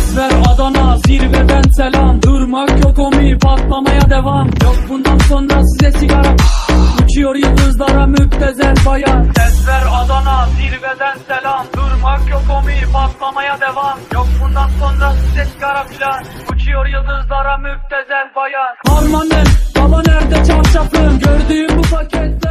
Ses ver Adana, zirveden selam. Durmak yok omi, patlamaya devam. Yok bundan sonra size sigara. Uçuyor yıldızlara müptezel bayan. Ses ver Adana, zirveden selam. Durmak yok omi, patlamaya devam. Yok bundan sonra size sigara filan. Uçuyor yıldızlara müptezel bayan. Harmanım, baba nerede çarşafım? Gördüğüm bu paket